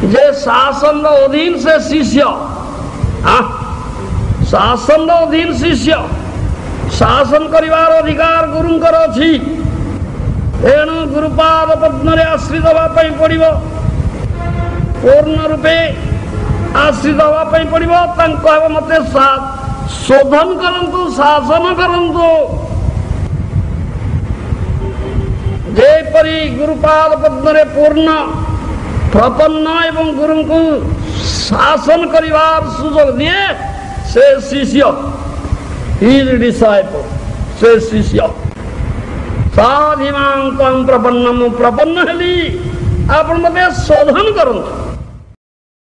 जे शासन अधीन से शिष्य शासन अधीन शिष्य शासन करिवार अधिकार गुरुंकर अछि एणु गुरुपाद पद्म आश्रित होगापी पड़ो पूर्ण रूपे आश्रित होगापी पड़ो मत शोधन करंतु शासन करंतु जेपरी गुरुपाद पद्म पूर्ण प्रपन्न एवं गुरु को शासन करिवार सुजोग दिए से शिष्य His disciple से शिष्य साधिमां तं प्रपन्नम प्रपन्न हेली आपण मते शोधन करंतु